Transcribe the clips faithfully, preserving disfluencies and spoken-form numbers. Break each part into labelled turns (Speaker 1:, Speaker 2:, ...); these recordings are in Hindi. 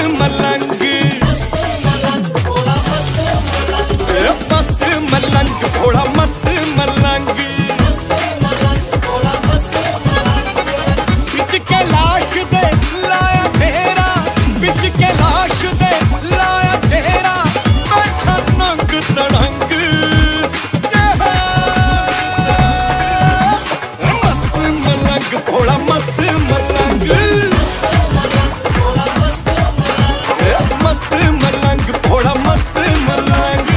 Speaker 1: मलंग, मस्त मलंग भोला मस्त मलंग, बिच कैलाश दे लाया फेरा, बिच कैलाश दे लाया फेरा, बैठा नंग तड़ंग, मस्त मलंग भोला मस्त मलंग, मस्त मलंग भोला मस्त मलंग।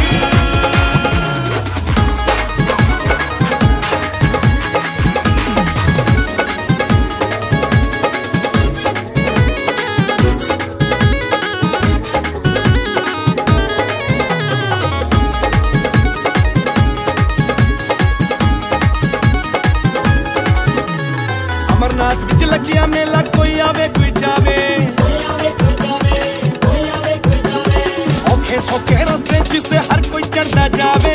Speaker 1: अमरनाथ बिच लगिया मेला, कोई आवे कोई जावे, औखे सौखे रस्ते जिसते हर कोई चढ़ता जावे।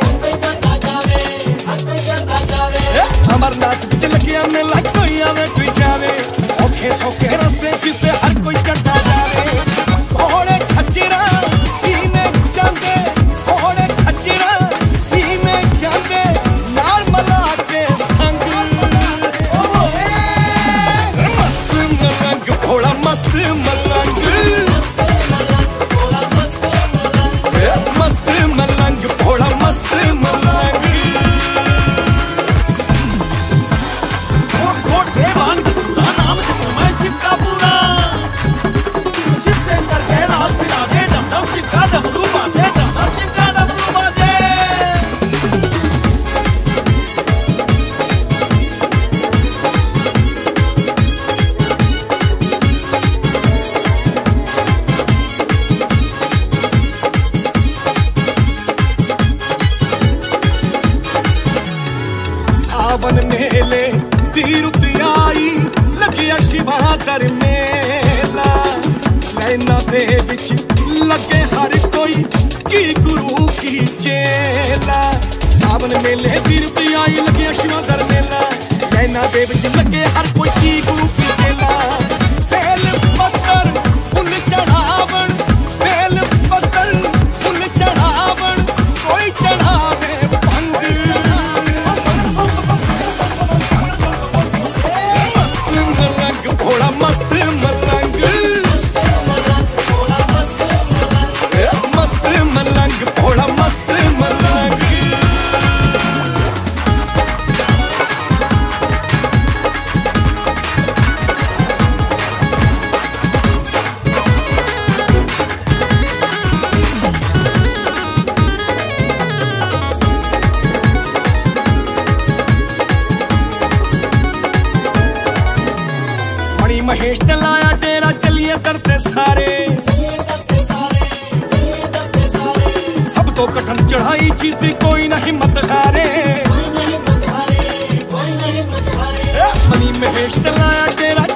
Speaker 1: अमरनाथ बिच लगिया मेला, कोई आवे कोई जावे, औखे सौखे रस्ते जिसते हर कोई चढ़ता जावे। घोड़े खच्चरा पीने जांदे, घोड़े खच्चरा पीने जांदे, नाल मला के संग, मस्त मलंग भोला मस्त मलंग, मस्त मलंग भोला मस्त मलंग।
Speaker 2: घोट घोट देवान का नाम जपो मैं शिव का पूरा, शिव से करके रास बिराजे, डम डम शिव का डमरू बाजे, डम डम शिव का डमरू बाजे।
Speaker 1: सावन मेले दी रुत आई, लगिया शिवा दर मेला, नैना दे विच लगे हर कोई की गुरु की चेला। सावन मेले दी रुत आई, लगिया शिवा दर मेला, नैना दे विच लगे हर कोई की गुरु की चेला। बेल पत्तर फुल चढ़ावन, बेल पत्तर फुल चढ़ावन, कोई चढ़ावे भंग, भोला मस्त मलंग, मस्त मलंग भोला मस्त मलंग। मणि महेश ने लाया डेरा, चलिए करते सारे, सब तो कठिन चढ़ाई चीज थी, कोई ना हिम्मत हारे। मणि महेश ने लाया डेरा,